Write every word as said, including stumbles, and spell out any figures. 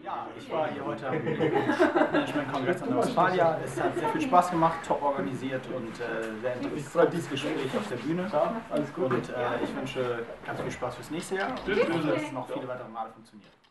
Ja, ich war hier heute am Management-Kongress in Australien. Es hat sehr viel Spaß gemacht, top organisiert und äh, sehr interessantes Gespräch auf der Bühne. Und äh, ich wünsche ganz viel Spaß fürs nächste Jahr und hoffe, dass es noch viele weitere Male funktioniert.